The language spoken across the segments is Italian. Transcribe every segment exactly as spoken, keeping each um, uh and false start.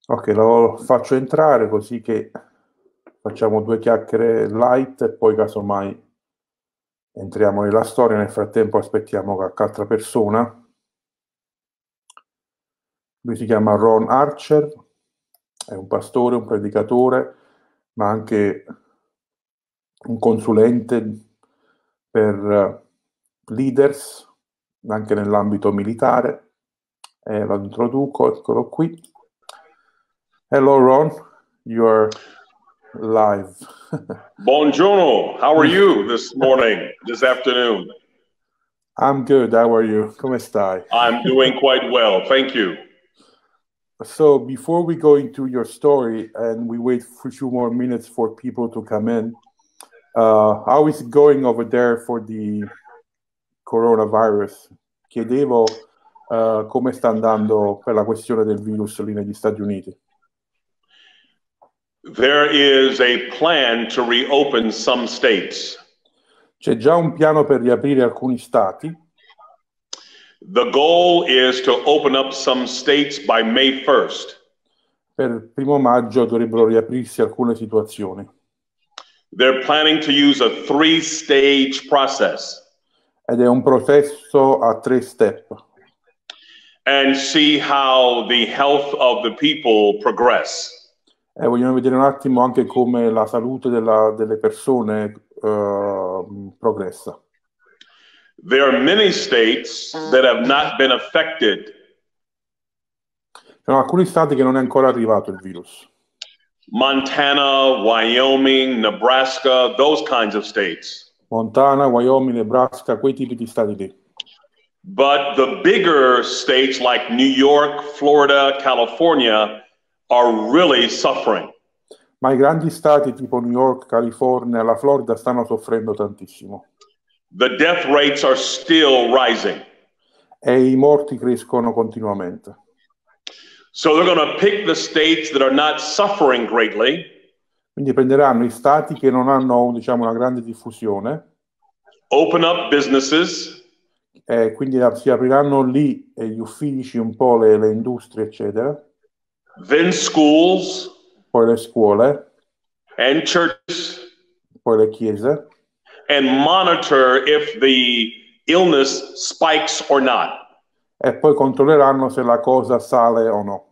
Ok, lo faccio entrare così che facciamo due chiacchiere light e poi casomai entriamo nella storia. Nel frattempo aspettiamo qualche altra persona. Lui si chiama Ron Archer, è un pastore, un predicatore, ma anche un consulente per leaders, anche nell'ambito militare. Eh, lo introduco, eccolo qui. Hello Ron, you are live. Buongiorno, how are you this morning, this afternoon? I'm good, how are you? Come stai? I'm doing quite well, thank you. So before we go into your story and we wait for a few more minutes for people to come in, uh, how is it going over there for the coronavirus? Chiedevo uh, come sta andando per la questione del virus lì negli Stati Uniti. There is a plan to reopen some states. C'è già un piano per riaprire alcuni stati. The goal is to open up some states by May first. Per il primo maggio dovrebbero riaprirsi alcune situazioni. They're planning to use a three-stage process. Ed è un processo a tre step. And see how the health of the people progress. E vogliamo vedere un attimo anche come la salute della, delle persone uh, progressa. There are many states that have not been affected. Ci sono alcuni stati che non è ancora arrivato il virus. Montana, Wyoming, Nebraska, those kinds of states. Montana, Wyoming, Nebraska, quei tipi di stati lì. But the bigger states like New York, Florida, California are really suffering. Ma i grandi stati tipo New York, California, la Florida stanno soffrendo tantissimo. The death rates are still rising. E i morti crescono continuamente. So they're going to pick the states that are not suffering greatly. Quindi prenderanno i stati che non hanno, diciamo, una grande diffusione. Open up businesses. E quindi si apriranno lì gli uffici, un po' le, le industrie, eccetera. Then schools. Poi le scuole. And churches. Poi le chiese. And monitor if the illness spikes or not. E poi controlleranno se la cosa sale o no.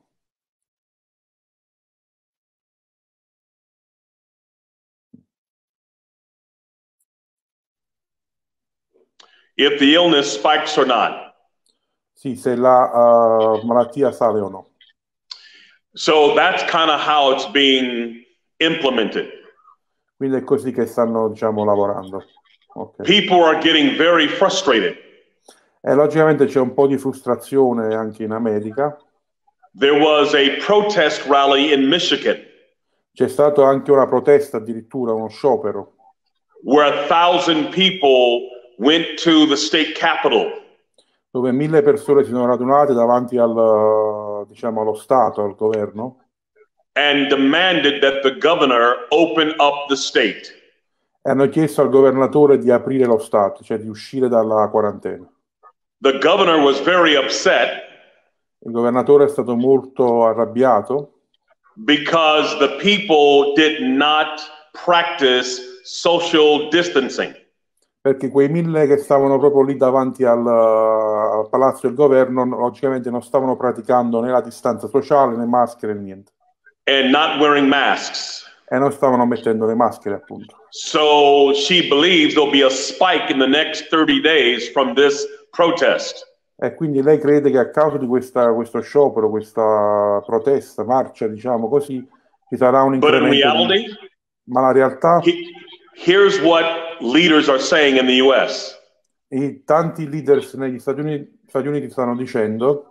If the illness spikes or not. Sì, se la uh, malattia sale o no. So that's kind of how it's being implemented. Quindi è così che stanno, diciamo, lavorando. Okay. People are getting very frustrated. E logicamente c'è un po' di frustrazione anche in America. There was a protest rally in Michigan. C'è stata anche una protesta, addirittura uno sciopero. Where a thousand people went to the state capitol. Dove mille persone si sono radunate davanti al, diciamo, allo Stato, al governo. And demanded that the governor open up the state. E hanno chiesto al governatore di aprire lo Stato, cioè di uscire dalla quarantena. The governor was very upset. Il governatore è stato molto arrabbiato. Because the people did not practice social distancing. Perché quei mille che stavano proprio lì davanti al, al palazzo del governo, logicamente non stavano praticando né la distanza sociale, né maschere, né niente. And not wearing masks. E non stavano mettendo le maschere, appunto. So she believes there'll be a spike in the next thirty days from this protest. E quindi lei crede che a causa di questa, questo sciopero, questa protesta, marcia, diciamo così, ci sarà un incremento. But in reality, di... Ma la realtà... He, here's what leaders are saying in the U S. I tanti leaders negli Stati Uniti, Stati Uniti stanno dicendo: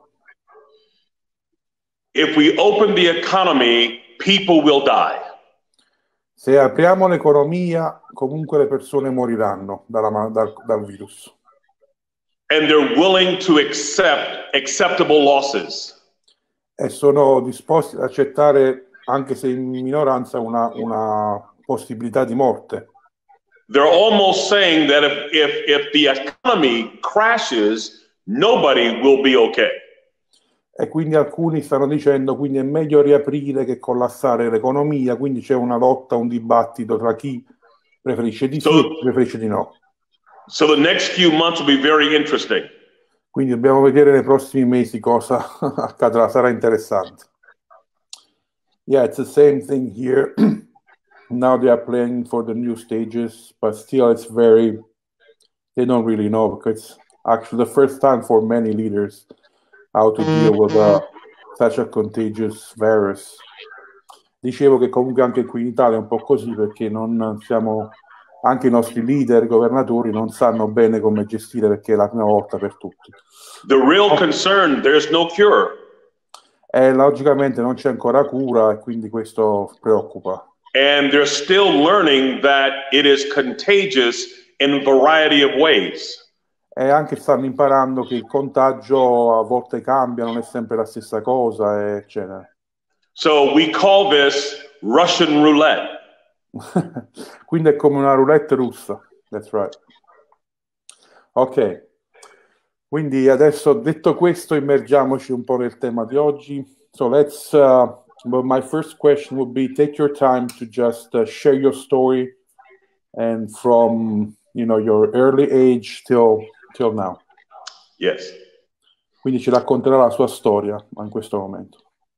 if we open the economy, people will die. Se apriamo l'economia, comunque le persone moriranno dalla, dal, dal virus. And they're willing to accept acceptable losses. E sono disposti ad accettare, anche se in minoranza, una, una possibilità di morte. They're almost saying that if, if, if the economy crashes, nobody will be okay. E quindi alcuni stanno dicendo quindi è meglio riaprire che collassare l'economia, quindi c'è una lotta, un dibattito tra chi preferisce di sì So, e chi preferisce di no. so the next few months will be very interesting. Quindi dobbiamo vedere nei prossimi mesi cosa accadrà, sarà interessante. Yeah, it's the same thing here. Now they are playing for the new stages, but still it's very, they don't really know, because it's actually the first time for many leaders how to deal with uh, such a contagious virus. Dicevo che comunque anche qui in Italia è un po' così, perché non siamo, anche i nostri leader, governatori non sanno bene come gestire, perché è la prima volta per tutti. The real concern, there's no cure. E logicamente non c'è ancora cura e quindi questo preoccupa. And they're still learning that it is contagious in a variety of ways. E anche stanno imparando che il contagio a volte cambia, non è sempre la stessa cosa, eccetera. So we call this Russian roulette. Quindi è come una roulette russa. That's right. Ok. Quindi adesso, detto questo, immergiamoci un po' nel tema di oggi. So let's, uh, well, my first question would be, take your time to just uh, share your story, and from, you know, your early age till, till now. Yes. Quindi ci racconterà la sua storia in questo momento.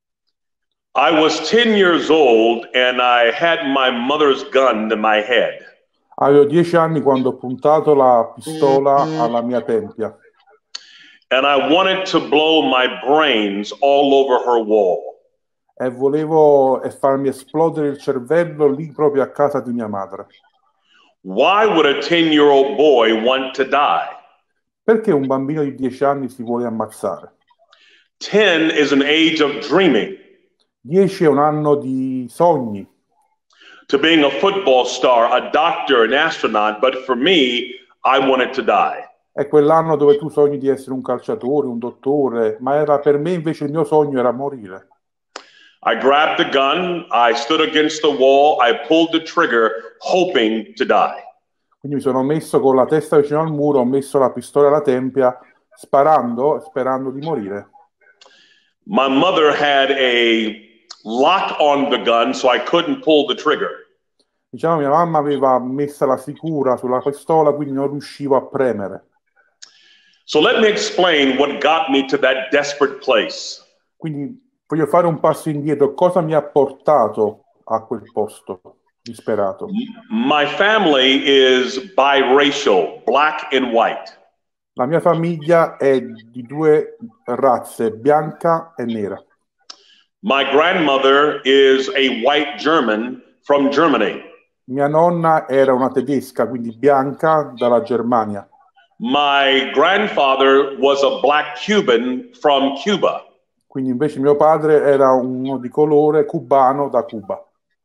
I was ten years old and I had my mother's gun to my head. Avevo dieci anni quando ho puntato la pistola alla mia tempia. And I wanted to blow my brains all over her wall. E volevo e farmi esplodere il cervello lì proprio a casa di mia madre. Why would a ten-year-old boy want to die? Perché un bambino di dieci anni si vuole ammazzare? ten is an age of dreaming. dieci è un anno di sogni. To being a football star, a doctor, an astronaut, but for me, I wanted to die. È quell'anno dove tu sogni di essere un calciatore, un dottore, ma era per me invece il mio sogno era morire. I grabbed the gun, I stood against the wall, I pulled the trigger, hoping to die. Quindi mi sono messo con la testa vicino al muro, ho messo la pistola alla tempia, sparando, sperando di morire. My mother had a lock on the gun, so I couldn't pull the trigger. Diciamo, mia mamma aveva messa la sicura sulla pistola, quindi non riuscivo a premere. So let me explain what got me to that desperate place. Quindi voglio fare un passo indietro. Cosa mi ha portato a quel posto disperato? My family is biracial, black and white. La mia famiglia è di due razze, bianca e nera. My grandmother is a white German from Germany. Mia nonna era una tedesca, quindi bianca, dalla Germania. My grandfather was a black Cuban from Cuba. Quindi invece mio padre era uno di colore cubano da Cuba.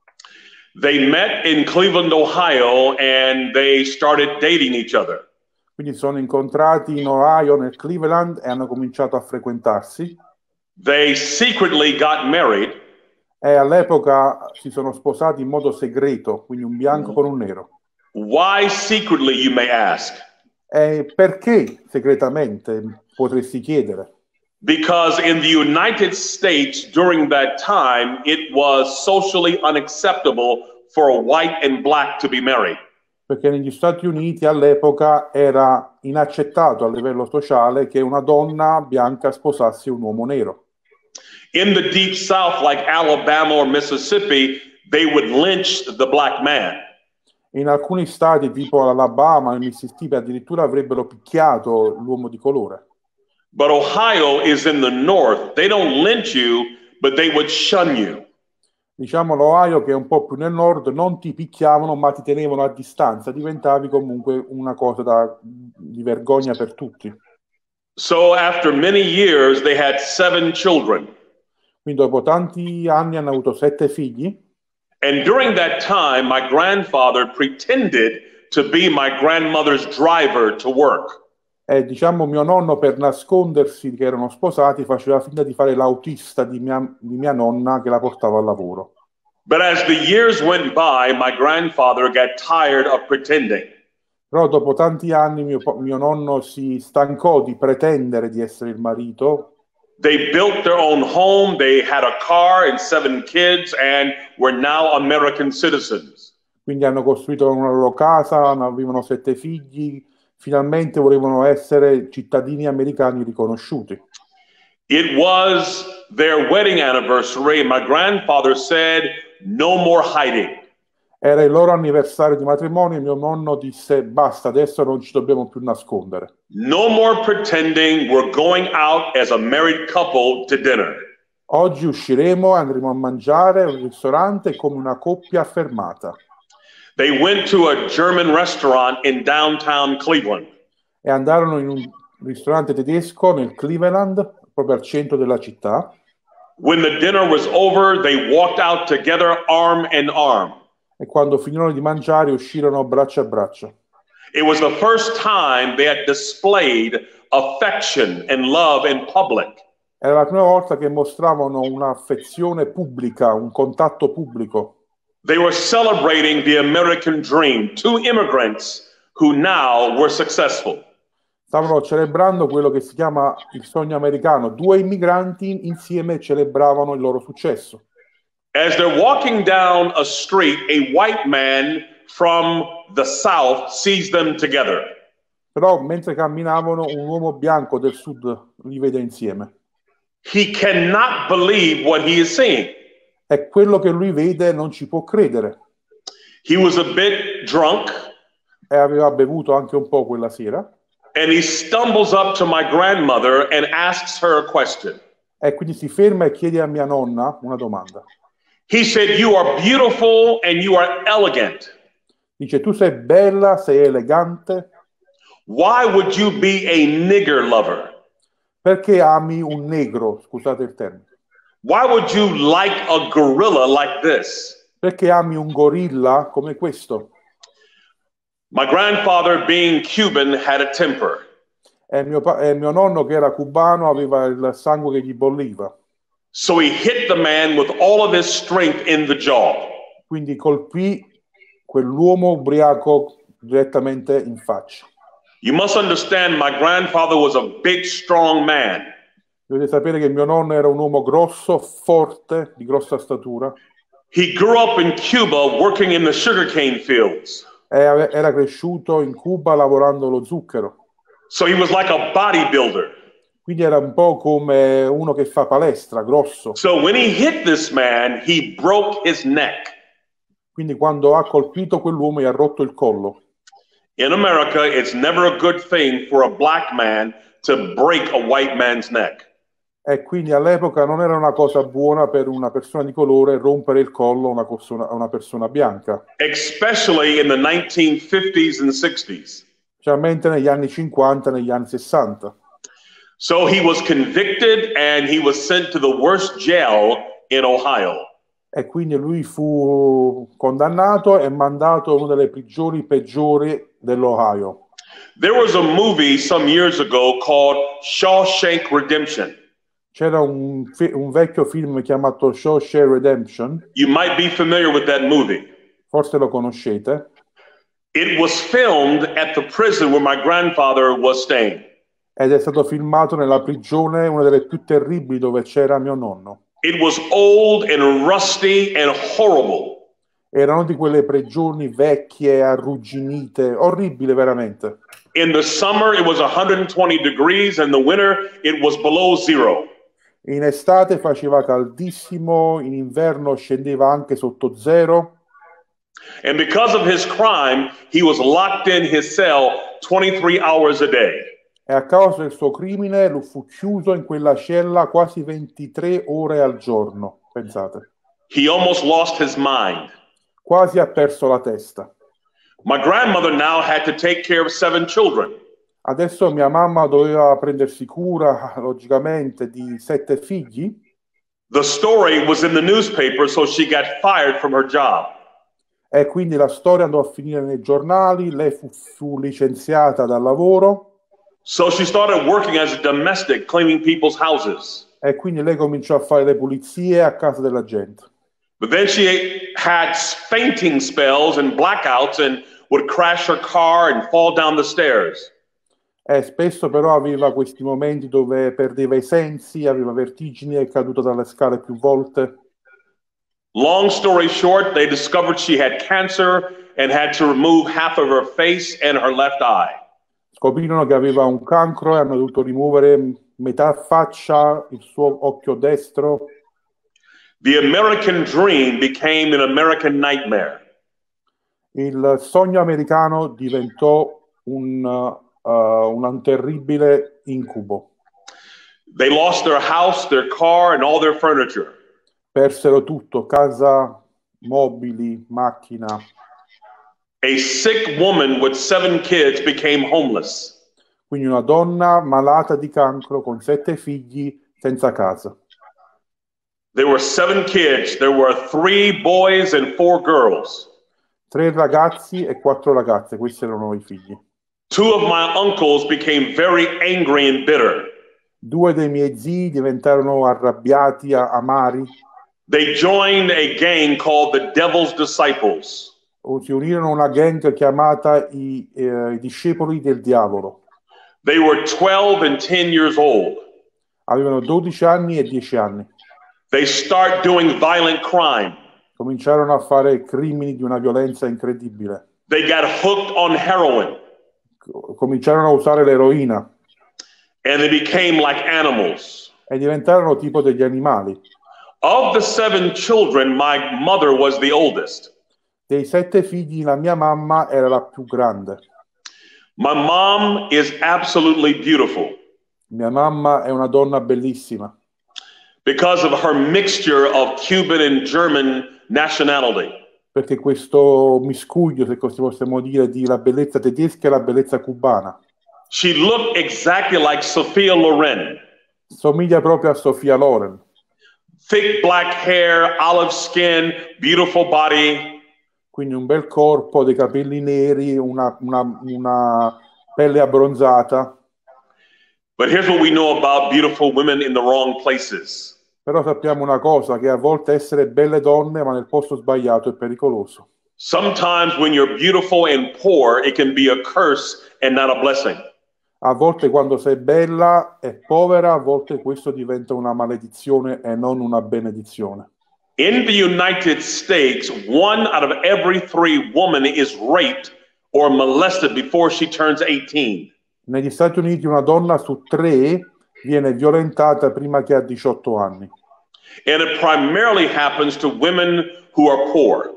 They met in Cleveland, Ohio, and they started dating each other. Quindi sono incontrati in Ohio, nel Cleveland, e hanno cominciato a frequentarsi. They secretly got married. E all'epoca si sono sposati in modo segreto, quindi un bianco con un nero. Why secretly, you may ask? E perché segretamente, potresti chiedere? Because in the United States during that time, it was socially unacceptable for a white and black to be married. Perché negli Stati Uniti all'epoca era inaccettato a livello sociale che una donna bianca sposasse un uomo nero. In the deep South, like Alabama or Mississippi, they would lynch the black man. In alcuni stati, tipo l'Alabama e il Mississippi, addirittura avrebbero picchiato l'uomo di colore. But Ohio is in the north. They don't lynch you, but they would shun you. Diciamo l'Ohio, che è un po' più nel nord, non ti picchiavano ma ti tenevano a distanza, diventavi comunque una cosa da, di vergogna per tutti. So after many years, they had seven children. Quindi dopo tanti anni hanno avuto sette figli. And during that time, my grandfather pretended to be my grandmother's driver to work. E diciamo mio nonno, per nascondersi che erano sposati, faceva finta di fare l'autista di mia, di mia nonna che la portava al lavoro. But as the years went by, my grandfather got tired of pretending. Però dopo tanti anni mio, mio nonno si stancò di pretendere di essere il marito. They built their own home, they had a car and seven kids, and were now American citizens. Quindi hanno costruito una loro casa, avevano sette figli, finalmente volevano essere cittadini americani riconosciuti. It was their wedding anniversary, and my grandfather said, "No more hiding." Era il loro anniversario di matrimonio e mio nonno disse basta, adesso non ci dobbiamo più nascondere. No more pretending, we're going out as a married couple to dinner. Oggi usciremo, andremo a mangiare al ristorante come una coppia affermata. They went to a German restaurant in downtown Cleveland. E andarono in un ristorante tedesco nel Cleveland, proprio al centro della città. When the dinner was over, they walked out together arm in arm. E quando finirono di mangiare uscirono braccio a braccio. It was the first time they had displayed affection and love in public. Era la prima volta che mostravano un'affezione pubblica, un contatto pubblico. They were celebrating the American dream, two immigrants who now were successful. Stavano celebrando quello che si chiama il sogno americano. Due immigranti insieme celebravano il loro successo. As they're walking down a street, a white man from the South sees them together. Però mentre camminavano un uomo bianco del sud li vede insieme. He cannot believe what he is seeing. E quello che lui vede non ci può credere. He was a bit drunk. E aveva bevuto anche un po' quella sera. And he stumbles up to my grandmother and asks her a question. E quindi si ferma e chiede a mia nonna una domanda. He said, "You are beautiful and you are elegant. Dice, tu sei bella, sei elegante. Why would you be a nigger lover? Perché ami un negro, scusate il termine. Why would you like a gorilla like this?" Perché ami un gorilla come questo. My grandfather, being Cuban, had a temper. E mio, pa- e mio nonno, che era cubano, aveva il sangue che gli bolliva. So he hit the man with all of his strength in the jaw. Quindi colpì quell'uomo ubriaco direttamente in faccia. You must understand, my grandfather was a big, strong man. Dovete sapere che mio nonno era un uomo grosso, forte, di grossa statura. He grew up in Cuba working in the sugarcane fields. E ave- era cresciuto in Cuba lavorando lo zucchero. So he was like a bodybuilder. Quindi era un po' come uno che fa palestra, grosso. So when he hit this man, he broke his neck. Quindi quando ha colpito quell'uomo gli ha rotto il collo. In America, it's never a good thing for a black man to break a white man's neck. E quindi all'epoca non era una cosa buona per una persona di colore rompere il collo a una persona, a una persona bianca. Especially in the nineteen fifties and sixties. Specialmente negli anni cinquanta, negli anni sessanta. So he was convicted and he was sent to the worst jail in Ohio. E quindi lui fu condannato e mandato in una delle prigioni peggiori dell'Ohio. There was a movie some years ago called Shawshank Redemption. C'era un, fi- un vecchio film chiamato Shawshank Redemption, You might be familiar with that movie. forse lo conoscete. It was filmed at the prison where my grandfather was staying. Ed è stato filmato nella prigione, una delle più terribili, dove c'era mio nonno. It was old and rusty and horrible. Erano di quelle prigioni vecchie, arrugginite, orribile veramente. In the summer, it was one hundred twenty degrees, and in the winter, it was below zero. In estate faceva caldissimo, in inverno scendeva anche sotto zero. And because of his crime, he was locked in his cell twenty-three hours a day. E a causa del suo crimine lui fu chiuso in quella cella quasi ventitré ore al giorno, pensate. He almost lost his mind. Quasi ha perso la testa. My grandmother now had to take care of seven children. Adesso mia mamma doveva prendersi cura, logicamente, di sette figli. The story was in the newspaper, so she got fired from her job. E quindi la storia andò a finire nei giornali, lei fu, fu licenziata dal lavoro. So she started working as a domestic, cleaning people's houses. E quindi lei cominciò a fare le pulizie a casa della gente. But then she had fainting spells and blackouts and would crash her car and fall down the stairs. E spesso però aveva questi momenti dove perdeva i sensi, aveva vertigini, è caduto dalle scale più volte. Long story short, they discovered she had cancer and had to remove half of her face and her left eye. Scoprirono che aveva un cancro e hanno dovuto rimuovere metà faccia, il suo occhio destro. The American dream became an American nightmare. Il sogno americano diventò un, uh, un terribile incubo. They lost their house, their car, and all their furniture. Persero tutto, casa, mobili, macchina. A sick woman with seven kids became homeless. Quindi una donna malata di cancro con sette figli senza casa. There were seven kids. There were three boys and four girls. Tre ragazzi e quattro ragazze, questi erano i figli. Two of my uncles became very angry and bitter. Due dei miei zii diventarono arrabbiati, amari. They joined a gang called the Devil's Disciples. Si unirono a una gang chiamata i, eh, i discepoli del diavolo. They were twelve and ten years old. Avevano dodici anni e dieci anni. They start doing violent crime. Cominciarono a fare crimini di una violenza incredibile. They got hooked on heroin. Cominciarono a usare l'eroina. And they became like animals. E diventarono tipo degli animali. Of the seven children, my mother was the oldest. Dei sette figli, la mia mamma era la più grande. My mom is absolutely beautiful. Mia mamma è una donna bellissima. Because of her mixture of Cuban and German nationality. Perché questo miscuglio, se così possiamo dire, di la bellezza tedesca e la bellezza cubana. She looked exactly like Sophia Loren. Somiglia proprio a Sophia Loren. Thick black hair, olive skin, beautiful body. Quindi un bel corpo, dei capelli neri, una, una, una pelle abbronzata. But here's what we know about beautiful women in the wrong places. Però sappiamo una cosa, che a volte essere belle donne, ma nel posto sbagliato, è pericoloso. Sometimes when you're beautiful and poor, it can be a curse and not a blessing. A volte quando sei bella e povera, a volte questo diventa una maledizione e non una benedizione. In the United States, one out of every three women is raped or molested before she turns eighteen. Negli Stati Uniti una donna su tre viene violentata prima che ha diciotto anni. And it primarily happens to women who are poor.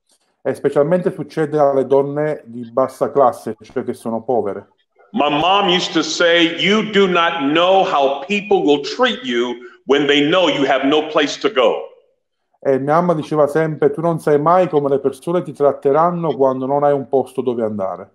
E specialmente succede alle donne di bassa classe, cioè che sono povere. My mom used to say, you do not know how people will treat you when they know you have no place to go. E mia mamma diceva sempre, tu non sai mai come le persone ti tratteranno quando non hai un posto dove andare.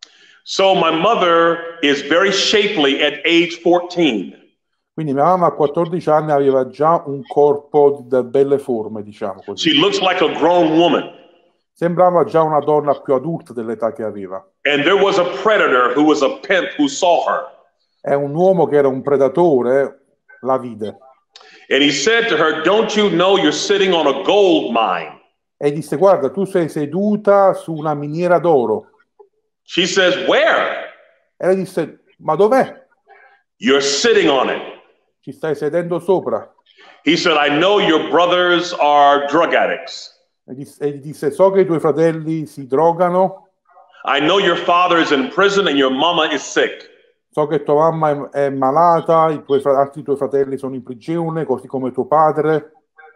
So my mother is very shapely at age fourteen. Quindi mia mamma a quattordici anni aveva già un corpo da belle forme, diciamo così. She looks like a grown woman. Sembrava già una donna più adulta dell'età che aveva. And there was a predator who was a pimp who saw her. E un uomo che era un predatore la vide. And he said to her, don't you know you're sitting on a gold mine? E disse, guarda, tu sei seduta su una miniera d'oro. She says, where? E lei disse, ma dov'è? You're sitting on it. Ci stai sedendo sopra. He said, I know your brothers are drug addicts. E disse, e gli disse, so che i tuoi fratelli si drogano. I know your father is in prison and your mama is sick. So che tua mamma è, è malata, i tuoi, altri tuoi fratelli sono in prigione, così come tuo padre.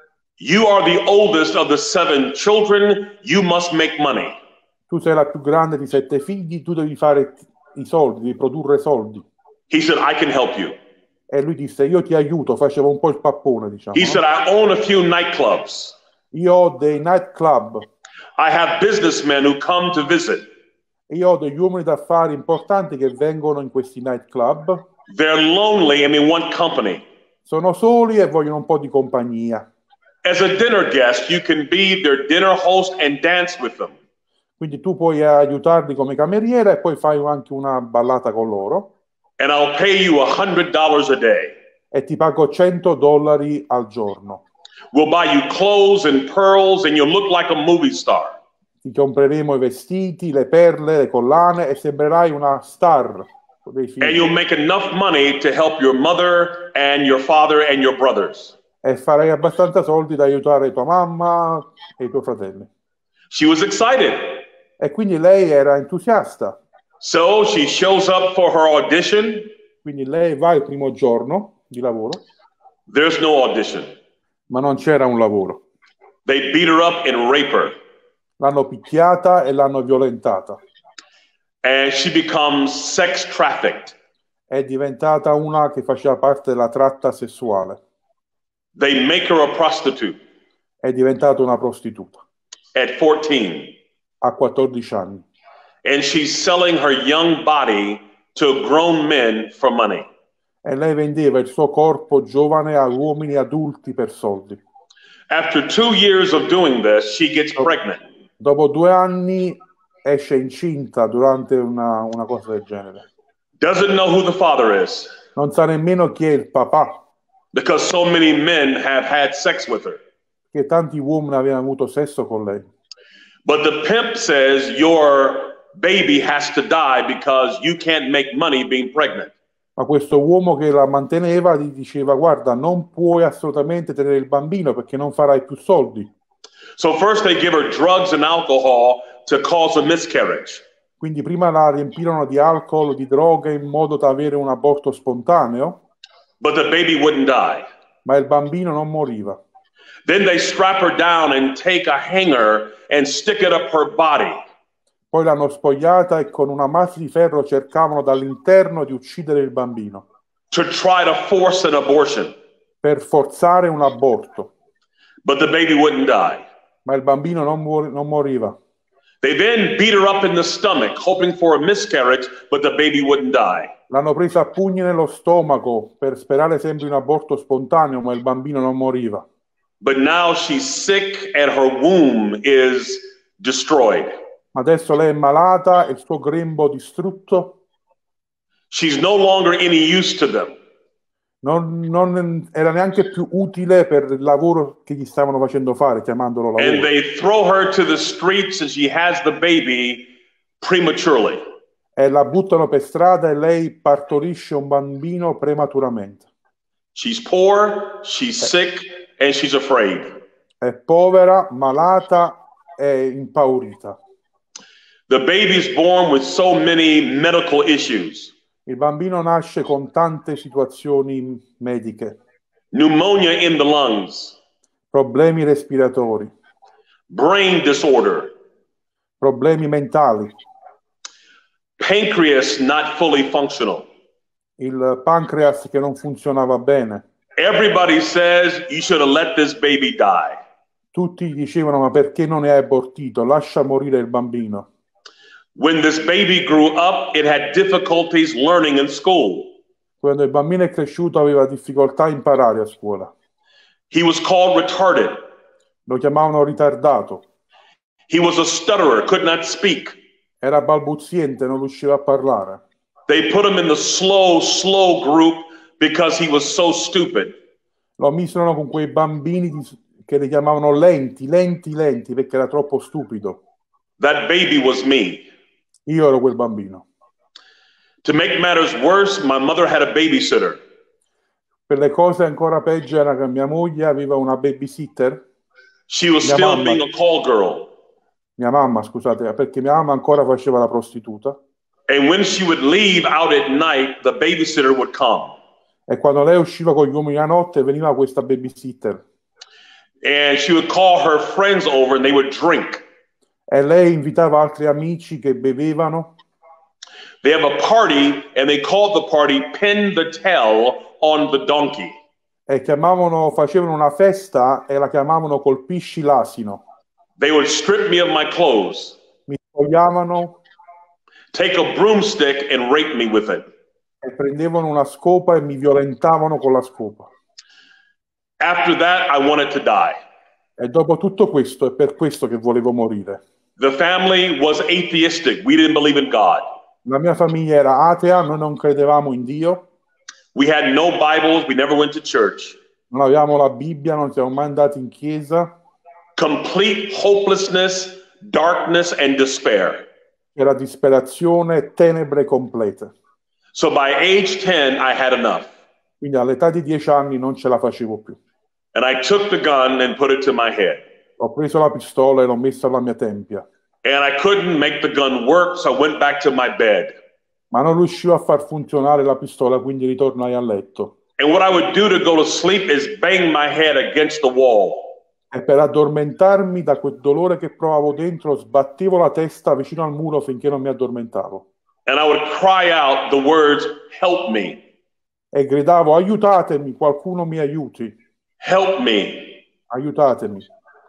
You are the oldest of the seven children. You must make money. Tu sei la più grande di sette figli, tu devi fare i soldi, devi produrre soldi. He said, I can help you. E lui disse, io ti aiuto, faceva un po' il pappone, diciamo. He said, I own a few nightclubs. Io ho dei nightclub. I have businessmen who come to visit. Io ho degli uomini d'affari importanti che vengono in questi nightclub. They're lonely and they want company. Sono soli e vogliono un po' di compagnia. As a dinner guest, you can be their dinner host and dance with them. Quindi tu puoi aiutarli come cameriera e poi fai anche una ballata con loro. And I'll pay you a hundred dollars a day. E ti pago cento dollari al giorno. We'll buy you clothes and pearls and you'll look like a movie star. Ti compreremo i vestiti, le perle, le collane e sembrerai una star, dei and figli, you'll make enough money to help your mother and your father and your brothers. e farai abbastanza soldi da aiutare tua mamma e i tuoi fratelli. She was excited. E quindi lei era entusiasta. So she shows up for her audition. Quindi lei va il primo giorno di lavoro, There's no audition. ma non c'era un lavoro. They beat her up and rape her. L'hanno picchiata e l'hanno violentata. And she becomes sex trafficked. È diventata una che faceva parte della tratta sessuale. They make her a prostitute È diventata una prostituta at fourteen. a quattordici anni. And she's selling her young body to grown men for money. E lei vendeva il suo corpo giovane a uomini adulti per soldi. After two years of doing this, she gets pregnant. Dopo due anni esce incinta durante una, una cosa del genere. Doesn't know who the father is Non sa nemmeno chi è il papà, because so many men have had sex with her. che tanti uomini avevano avuto sesso con lei. But the pimp says your baby has to die because you can't make money being pregnant. Ma questo uomo che la manteneva gli diceva: guarda, non puoi assolutamente tenere il bambino perché non farai più soldi. So first they give her drugs and alcohol to cause a miscarriage. Quindi prima la riempirono di alcol, di droghe in modo da avere un aborto spontaneo, But the baby wouldn't die. ma il bambino non moriva. Then they strap her down and take a hanger and stick it up her body. Poi l'hanno spogliata e con una mazza di ferro cercavano dall'interno di uccidere il bambino To try to force an abortion. per forzare un aborto, But the baby wouldn't die. ma il bambino non, muori- non moriva. They then beat her up in the stomach, hoping for a miscarriage, but the baby wouldn't die. L'hanno presa a pugni nello stomaco per sperare sempre un aborto spontaneo, ma il bambino non moriva. But now she's sick and her womb is destroyed. Adesso lei è malata e il suo grembo distrutto. She's no longer any use to them. Non, non era neanche più utile per il lavoro che gli stavano facendo fare, chiamandolo And lavoro. they throw her to the streets and she has the baby prematurely. E la buttano per strada e lei partorisce un bambino prematuramente. She's poor, she's sick, and she's afraid. È povera, malata e impaurita. The baby's born with so many medical issues. Il bambino nasce con tante situazioni mediche, Pneumonia in the lungs, problemi respiratori, brain disorder, problemi mentali, pancreas not fully functional. il pancreas che non funzionava bene. Everybody says you should have let this baby die. Tutti gli dicevano: ma perché non è abortito? Lascia morire il bambino. When this baby grew up, it had difficulties learning in school. Quando il bambino è cresciuto aveva difficoltà a imparare a scuola. He was called retarded. Lo chiamavano ritardato. He was a stutterer, could not speak. Era balbuziente, non riusciva a parlare. They put him in the slow, slow group because he was so stupid. Lo misero con quei bambini di- che li chiamavano lenti, lenti, lenti, perché era troppo stupido. That baby was me. Io ero quel bambino. To make matters worse, my mother had a babysitter. Per le cose ancora peggio era che mia moglie aveva una babysitter, She was Mia still mamma. being a call girl. mia mamma, scusate, perché mia mamma ancora faceva la prostituta, And when she would leave out at night, the babysitter would come. e quando lei usciva con gli uomini la notte veniva questa babysitter And she would call her friends over and they would drink. e lei invitava altri amici che bevevano They have a party and they called the party Pin the Tail on the Donkey. e chiamavano, facevano una festa e la chiamavano colpisci l'asino. They would strip me of my clothes, Mi spogliavano take a broomstick and rape me with it. e prendevano una scopa e mi violentavano con la scopa. After that, I wanted to die. E dopo tutto questo è per questo che volevo morire. The family was atheistic. We didn't believe in God. La mia famiglia era atea, noi non credevamo in Dio, We had no Bibles. We never went to church. non avevamo la Bibbia, non siamo mai andati in chiesa, Complete hopelessness, darkness, and despair. era disperazione, tenebre complete. So by age ten, I had enough. Quindi all'età di dieci anni non ce la facevo più. And I took the gun and put it to my head. Ho preso la pistola e l'ho messa alla mia tempia. And I couldn't make the gun work, so I went back to my bed. Ma non riuscivo a far funzionare la pistola, quindi ritornai a letto. And what I would do to go to sleep is bang my head against the wall. E per addormentarmi da quel dolore che provavo dentro, sbattevo la testa vicino al muro finché non mi addormentavo. And I would cry out the words, help me. E gridavo, aiutatemi, qualcuno mi aiuti. Help me. Aiutatemi.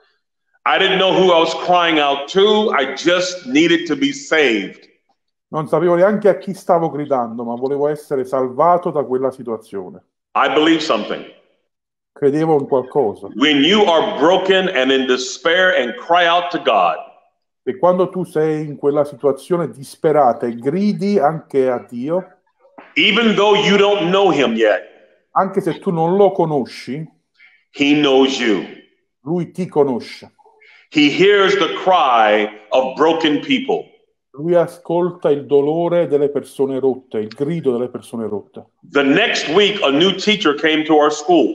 I didn't know who I was crying out to. I just needed to be saved. Non sapevo neanche a chi stavo gridando, ma volevo essere salvato da quella situazione. I believe something. Credevo in qualcosa. When you are broken and in despair and cry out to God, E quando tu sei in quella situazione disperata e gridi anche a Dio, even though you don't know him yet, anche se tu non lo conosci, he knows you. lui ti conosce. He hears the cry of broken people. Lui ascolta il dolore delle persone rotte, il grido delle persone rotte. The next week, a new teacher came to our school.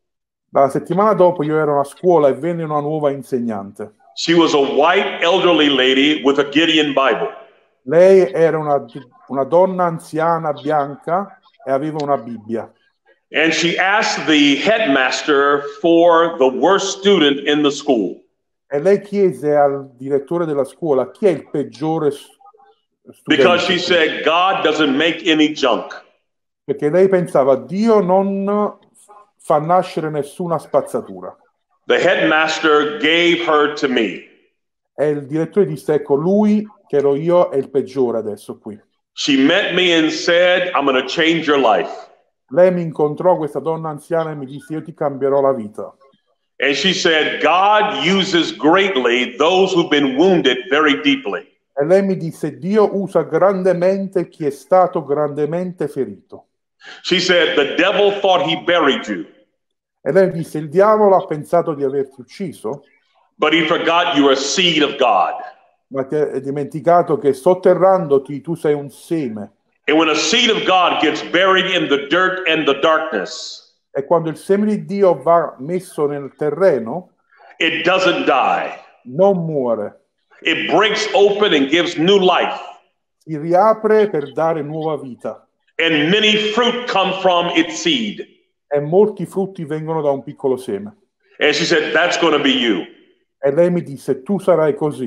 La settimana dopo io ero a scuola e venne una nuova insegnante. She was a white elderly lady with a Gideon Bible. Lei era una, una donna anziana bianca e aveva una Bibbia. And she asked the headmaster for the worst student in the school. E lei chiese al direttore della scuola chi è il peggiore studente. Because she said, God doesn't make any junk. Perché lei pensava, Dio non fa nascere nessuna spazzatura. The headmaster gave her to me. E il direttore disse, ecco, lui, che ero io, è il peggiore adesso qui. She met me and said, I'm going to change your life. Lei mi incontrò, questa donna anziana, e mi disse, io ti cambierò la vita. And she said, God uses greatly those who've been wounded very deeply. E lei mi disse, Dio usa grandemente chi è stato grandemente ferito. She said, the devil thought he buried you. E lei disse, il diavolo ha pensato di averti ucciso, but he forgot you are a seed of God. ma ti è dimenticato che sotterrandoti tu sei un seme. And when a seed of God gets buried in the dirt and the darkness, E quando il seme di Dio va messo nel terreno, it doesn't die. non muore, It breaks open and gives new life. si riapre per dare nuova vita. And many fruit come from its seed. E molti frutti vengono da un piccolo seme. And she said, that's going to be you. E lei mi disse, tu sarai così.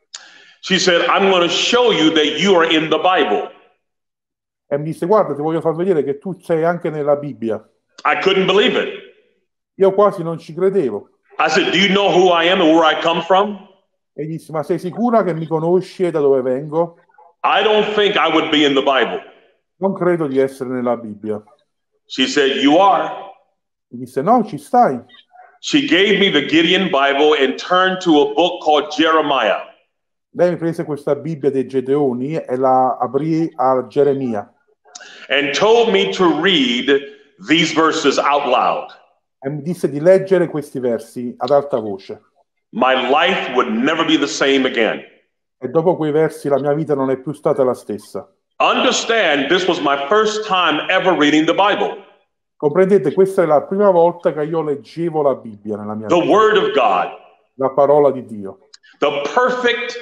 She said, I'm going to show you that you are in the Bible. E mi disse, guarda, ti voglio far vedere che tu sei anche nella Bibbia. I couldn't believe it. Io quasi non ci credevo. I said, do you know who I am and where I come from? E gli disse, ma sei sicura che mi conosci e da dove vengo? I don't think I would be in the Bible. Non credo di essere nella Bibbia. She said, you are. Mi disse, no, ci stai. She gave me the Gideon Bible and turned to a book called Jeremiah. Lei mi prese questa Bibbia dei Gedeoni e la aprì a Geremia. And told me to read these verses out loud. E mi disse di leggere questi versi ad alta voce. My life would never be the same again. E dopo quei versi la mia vita non è più stata la stessa. Understand, this was my first time ever reading the Bible. Comprendete, questa è la prima volta che io leggevo la Bibbia nella mia The vita. Word of God. La parola di Dio. The perfect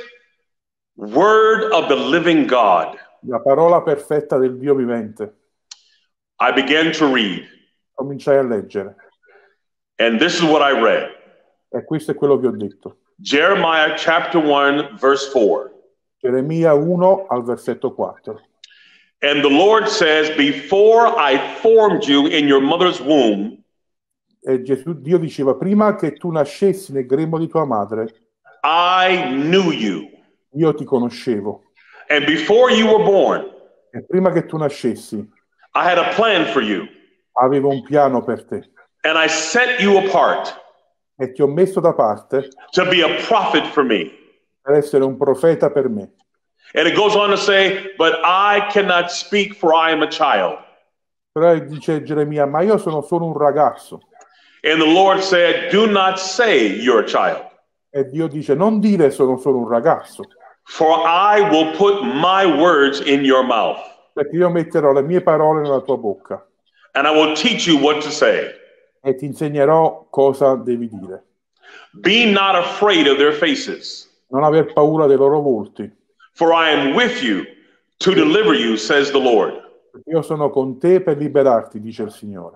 Word of the living God. La parola perfetta del Dio vivente. I began to read. Cominciai a leggere. And this is what I read. E questo è quello che ho detto. Jeremiah chapter one, verse four. Geremia uno al versetto quattro. And the Lord says, before I formed you in your mother's womb, E Gesù, Dio diceva, prima che tu nascessi nel grembo di tua madre, I knew you. io ti conoscevo. And before you were born, E prima che tu nascessi, I had a plan for you. avevo un piano per te. And I set you apart E ti ho messo da parte to be a prophet for me. per essere un profeta per me. And it goes on to say, but I cannot speak for I am a child. Però dice Geremia, ma io sono solo un ragazzo. And the Lord said, do not say you're a child. E Dio dice, non dire sono solo un ragazzo, For I will put my words in your mouth. perché io metterò le mie parole nella tua bocca and I will teach you what to say. e ti insegnerò cosa devi dire. Be not afraid of their faces, Non aver paura dei loro volti, for I am with you to deliver you, says the Lord. perché io sono con te per liberarti, dice il Signore.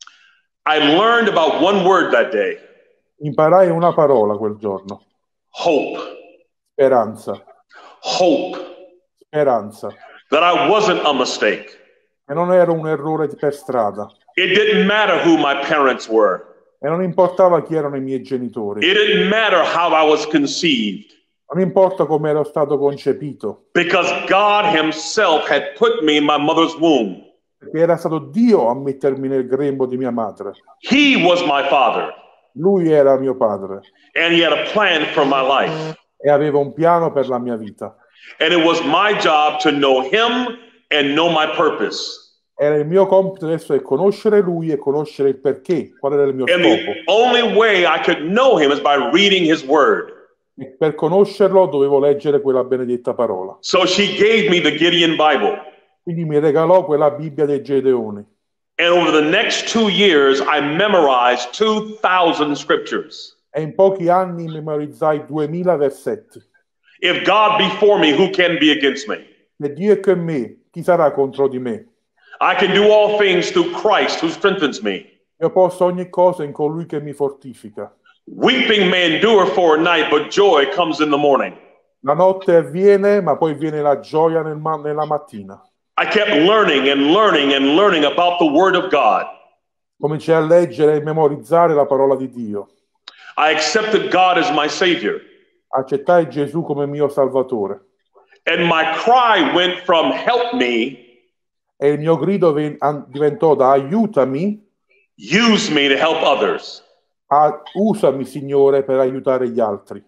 I learned about one word that day, Imparai una parola quel giorno. hope. Speranza. Hope Speranza. that I wasn't a mistake. E non era un errore per strada. It didn't matter who my parents were. E non importava chi erano i miei genitori. It didn't matter how I was conceived, Non importa come ero stato concepito. because God himself had put me in my mother's womb. Perché era stato Dio a mettermi nel grembo di mia madre. He was my father, Lui era mio padre and he had a plan for my life. e aveva un piano per la mia vita. And it was my job to know him and know my purpose. Era il mio compito adesso è conoscere Lui e conoscere il perché, qual era il mio And scopo. the only way I could know him is by reading his word. E per conoscerlo dovevo leggere quella benedetta parola. So she gave me the Gideon Bible. Quindi mi regalò quella Bibbia dei Gedeoni. And over the next two years, I memorized two thousand scriptures. E in pochi anni memorizzai duemila versetti. If God be for me, who can be against me? Se Dio è con me, chi sarà contro di me? I can do all things through Christ who strengthens me. Io posso ogni cosa in colui che mi fortifica. Weeping may endure for a night, but joy comes in the morning. La notte avviene, ma poi viene la gioia nel ma- nella mattina. I kept learning and learning and learning about the Word of God. Cominciai a leggere e memorizzare la parola di Dio. I accepted God as my Savior. Accettai Gesù come mio Salvatore. And my cry went from help me, E il mio grido ven- an- diventò da aiutami use me to help others. a usami, Signore, per aiutare gli altri.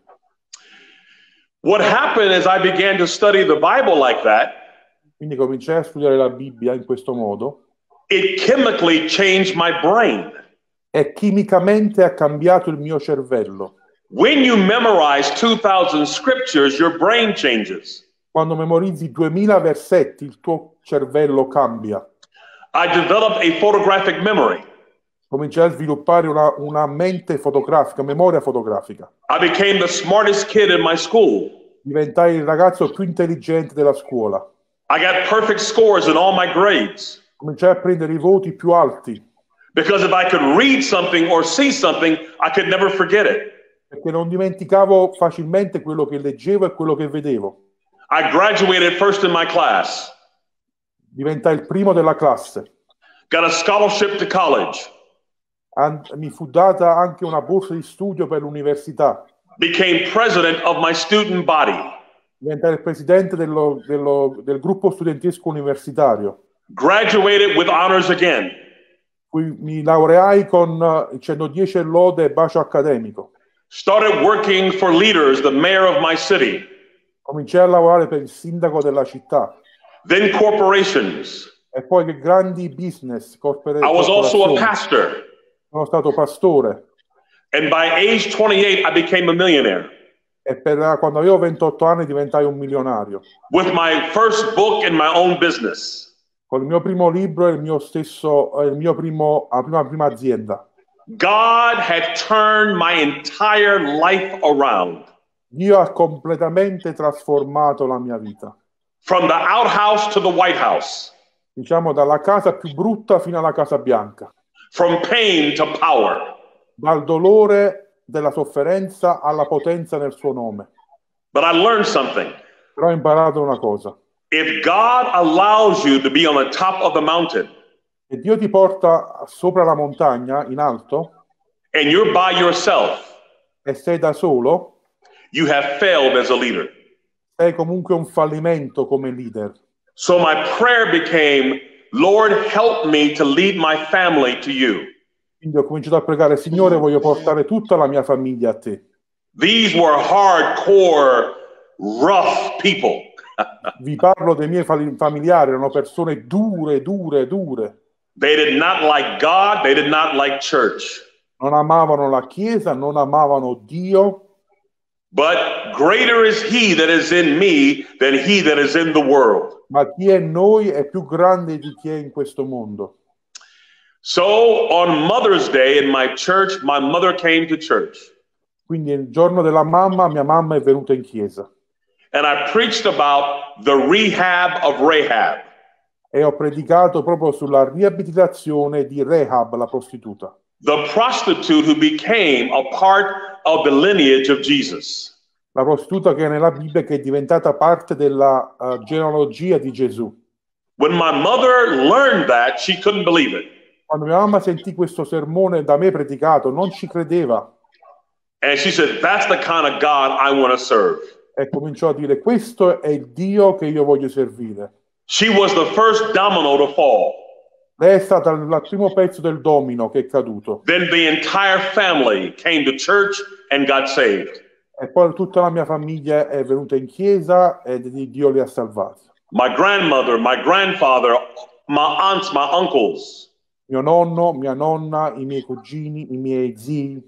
What happened as I began to study the Bible like that, Quindi cominciai a studiare la Bibbia in questo modo it chemically changed my brain. e chimicamente ha cambiato il mio cervello. When you memorize two thousand scriptures, your brain changes. Quando memorizzi duemila versetti, il tuo cervello cambia. I developed a photographic memory. Cominciai a sviluppare una, una mente fotografica, memoria fotografica. I became the smartest kid in my school. Diventai il ragazzo più intelligente della scuola. I got perfect scores in all my grades. Cominciai a prendere i voti più alti, Because if I could read something or see something, I could never forget it. perché non dimenticavo facilmente quello che leggevo e quello che vedevo. I graduated first in my class, Diventai il primo della classe. got a scholarship to college, An- mi fu data anche una borsa di studio per l'università. became president of my student body, Diventai il presidente dello- dello- del gruppo studentesco universitario. graduated with honors again, Qui mi laureai con eh, centodieci e lode e bacio accademico. started working for leaders, the mayor of my city, Cominciai a lavorare per il sindaco della città then corporations. e poi che grandi business, corpore- I was also a corporazioni. pastor. Sono stato pastore And by age twenty-eight, I became a millionaire e per, quando avevo ventotto anni diventai un milionario. with my first book and my own business. Con il mio primo libro e il mio stesso, eh, il mio primo, la prima, prima azienda. God had turned my entire life around, Dio ha completamente trasformato la mia vita. from the outhouse to the White House, Diciamo dalla casa più brutta fino alla casa bianca. from pain to power. Dal dolore della sofferenza alla potenza nel suo nome. But I learned something. Però ho imparato una cosa. If God allows you to be on the top of the mountain Se Dio ti porta sopra la montagna, in alto, and you're by yourself, e sei da solo, you have failed as a leader. sei comunque un fallimento come leader. So my prayer became, Lord, help me to lead my family to you. Quindi ho cominciato a pregare, Signore, voglio portare tutta la mia famiglia a te. These were hardcore, rough people. Vi parlo dei miei fali- familiari, erano persone dure, dure, dure. They did not like God. They did not like church. Non amavano la Chiesa, non amavano Dio. But greater is he that is in me than he that is in the world. Ma chi è in noi è più grande di chi è in questo mondo. So on Mother's Day in my church, my mother came to church. Quindi il giorno della mamma, mia mamma è venuta in chiesa. And I preached about the rehab of Rahab. E ho predicato proprio sulla riabilitazione di Rahab, la prostituta. The prostitute who became a part of the lineage of Jesus. La prostituta che è nella Bibbia, che è diventata parte della uh, genealogia di Gesù. When my mother learned that, she couldn't believe it. Quando mia mamma sentì questo sermone da me predicato, non ci credeva. And she said, that's the kind of God I want to serve. E cominciò a dire, questo è il Dio che io voglio servire. She was the first domino to fall. Lei è stata il primo pezzo del domino che è caduto. Then the entire family came to church and got saved. E poi tutta la mia famiglia è venuta in chiesa e Dio li ha salvati. My grandmother, my grandfather, my aunts, my uncles. Mio nonno, mia nonna, i miei cugini, i miei zii.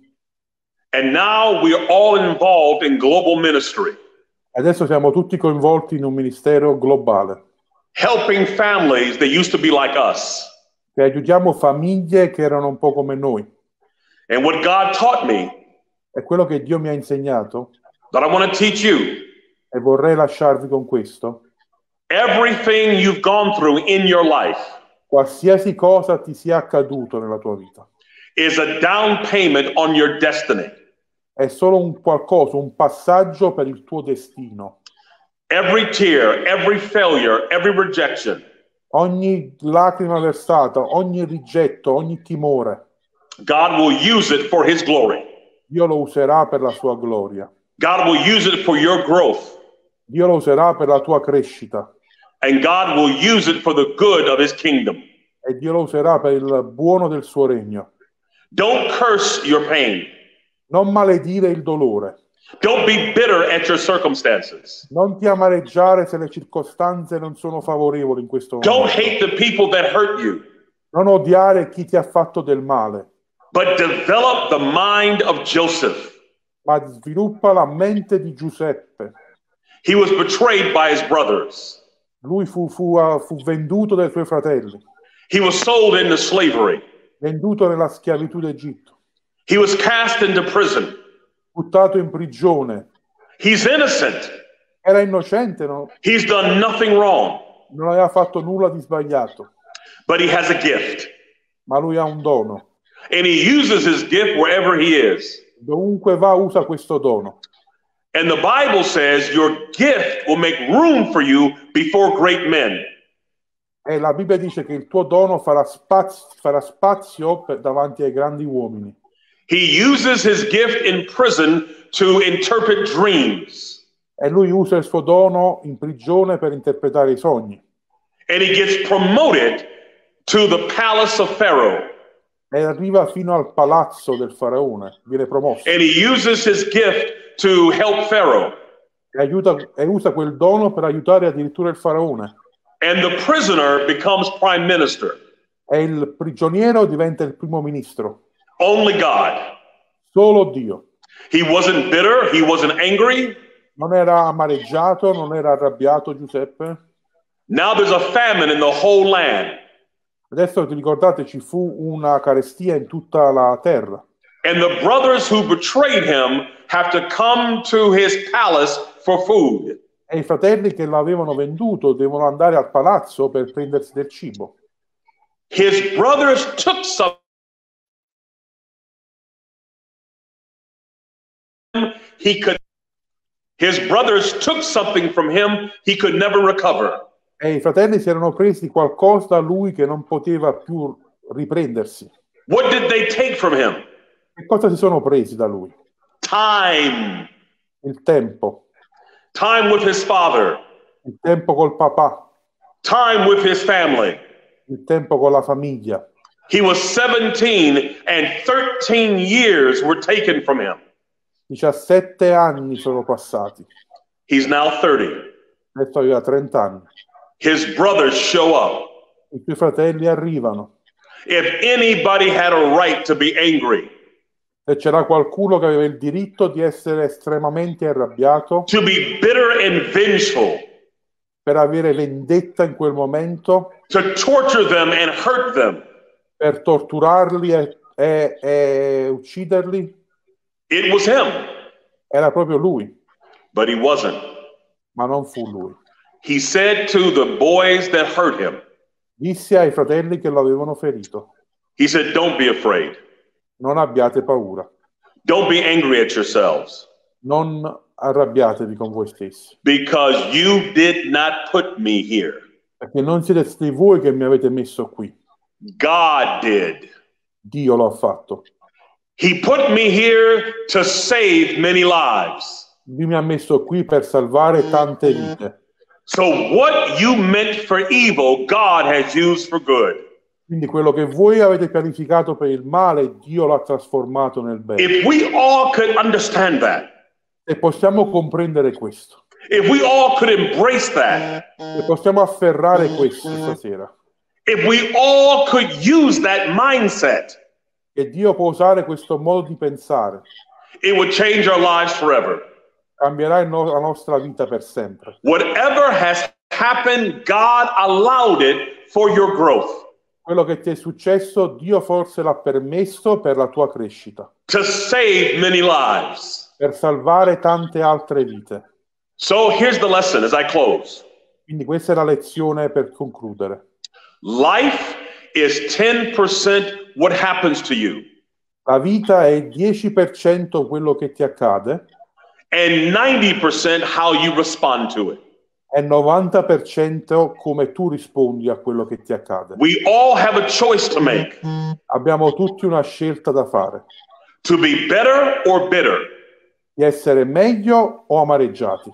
And now we are all involved in global ministry. Adesso siamo tutti coinvolti in un ministero globale. Helping families that used to be like us. Che aiutiamo famiglie che erano un po' come noi. And what God taught me, è quello che Dio mi ha insegnato, that I want to teach you. E vorrei lasciarvi con questo. Everything you've gone through in your life, qualsiasi cosa ti sia accaduto nella tua vita, is a down payment on your destiny. È solo un qualcosa, un passaggio per il tuo destino. Every tear, every failure, every rejection. Ogni lacrima versata, ogni rigetto, ogni timore. God will use it for his glory. Dio lo userà per la sua gloria. God will use it for your growth. Dio lo userà per la tua crescita. And God will use it for the good of his kingdom. E Dio lo userà per il buono del suo regno. Don't curse your pain. Non maledire il dolore. Don't be bitter at your circumstances. Non ti amareggiare se le circostanze non sono favorevoli in questo momento. Don't hate the people that hurt you. Non odiare chi ti ha fatto del male. But develop the mind of Joseph. Ma sviluppa la mente di Giuseppe. He was betrayed by his brothers. Lui fu, fu, uh, fu venduto dai suoi fratelli. He was sold into slavery. Venduto nella schiavitù d'Egitto. He was cast into prison. Buttato in prigione. He's innocent. Era innocente, no? He's done nothing wrong. Non aveva fatto nulla di sbagliato. But he has a gift. Ma lui ha un dono. And he uses his gift wherever he is. Dovunque va usa questo dono. And the Bible says your gift will make room for you before great men. E la Bibbia dice che il tuo dono farà spazio, farà spazio per, davanti ai grandi uomini. He uses his gift in prison to interpret dreams. E lui usa il suo dono in prigione per interpretare i sogni. And he gets promoted to the palace of Pharaoh. E arriva fino al palazzo del faraone, viene promosso. And he uses his gift to help Pharaoh. E, aiuta, e usa quel dono per aiutare addirittura il faraone. And the prisoner becomes prime minister. E il prigioniero diventa il primo ministro. Only God. Solo Dio. He wasn't bitter, he wasn't angry. Non era amareggiato, non era arrabbiato Giuseppe. Now there's a famine in the whole land. Adesso ti ricordate, ci fu una carestia in tutta la terra. And the brothers who betrayed him have to come to his palace for food. E i fratelli che l'avevano venduto devono andare al palazzo per prendersi del cibo. His brothers took some. He could. His brothers took something from him he could never recover. E i fratelli si erano presi qualcosa da lui che non poteva più riprendersi. What did they take from him? Che cosa si sono presi da lui? Time. Il tempo. Time with his father. Il tempo col papà. Time with his family. Il tempo con la famiglia. He was seventeen and thirteen years were taken from him. diciassette anni sono passati. He's now thirty. Adesso aveva trenta anni. His brothers show up. I suoi fratelli arrivano. If anybody had a right to be angry, Se c'era qualcuno che aveva il diritto di essere estremamente arrabbiato, to be bitter and vengeful, per avere vendetta in quel momento, to torture them and hurt them, per torturarli e, e- e ucciderli, it was him. era proprio lui, But he wasn't. ma non fu lui. He said to the boys that hurt him, Disse ai fratelli che lo avevano ferito: he said, don't be afraid. non abbiate paura, Don't be angry at yourselves, non arrabbiatevi con voi stessi, because you did not put me here. perché non siete stati voi che mi avete messo qui, God did. Dio lo ha fatto. He put me here to save many lives. Lui mi ha messo qui per salvare tante vite. So what you meant for evil, God has used for good. Quindi quello che voi avete pianificato per il male, Dio l'ha trasformato nel bene. If we all could understand that, E possiamo comprendere questo, if we all could embrace that, e possiamo afferrare questo stasera, if we all could use that mindset, che Dio può usare questo modo di pensare, it would change our lives forever. cambierà il no- la nostra vita per sempre. Whatever has happened, God allowed it for your growth, Quello che ti è successo, Dio forse l'ha permesso per la tua crescita, to save many lives. per salvare tante altre vite. So here's the lesson as I close. Quindi questa è la lezione per concludere. Life is ten percent what happens to you La vita è il dieci per cento quello che ti accade and ninety percent how you respond to it. e il novanta per cento come tu rispondi a quello che ti accade. We all have a choice to make, Abbiamo tutti una scelta da fare, to be better or bitter, di essere meglio o amareggiati,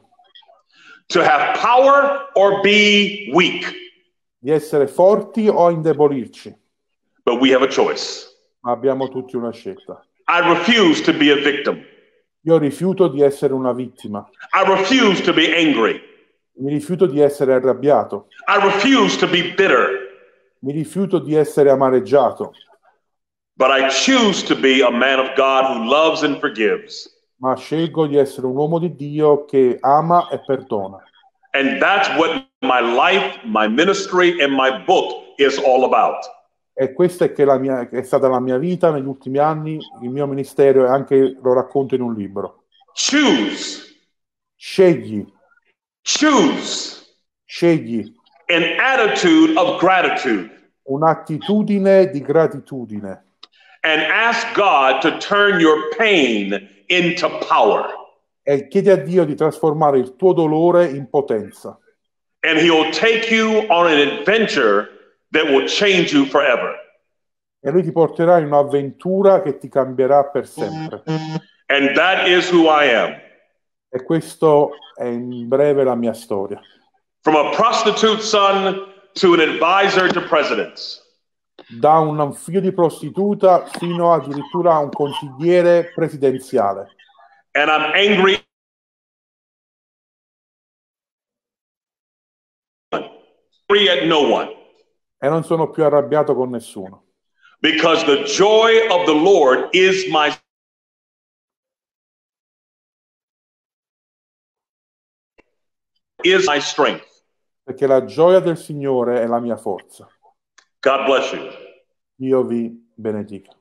to have power or be weak. di essere forti o indebolirci, But we have a choice. ma abbiamo tutti una scelta. I refuse to be a victim. Io rifiuto di essere una vittima, I refuse to be angry. mi rifiuto di essere arrabbiato, I refuse to be bitter. mi rifiuto di essere amareggiato, But I choose to be a man of God who loves and forgives. ma scelgo di essere un uomo di Dio che ama e perdona. And that's what my life, my ministry, and my book is all about. E questa è, che la mia, è stata la mia vita negli ultimi anni, il mio ministero, e anche lo racconto in un libro. Choose, Scegli, choose scegli an attitude of gratitude un'attitudine di gratitudine and ask God to turn your pain into power. e chiedi a Dio di trasformare il tuo dolore in potenza. And He'll take you on an adventure that will change you forever. E Lui ti porterà in un'avventura che ti cambierà per sempre. And that is who I am. E questo è in breve la mia storia. From a prostitute son to an advisor to presidents. Da un figlio di prostituta fino addirittura a un consigliere presidenziale. And I'm angry at no one. E non sono più arrabbiato con nessuno. Because the joy of the Lord is my is my strength. Perché la gioia del Signore è la mia forza. God bless you. Dio vi benedica.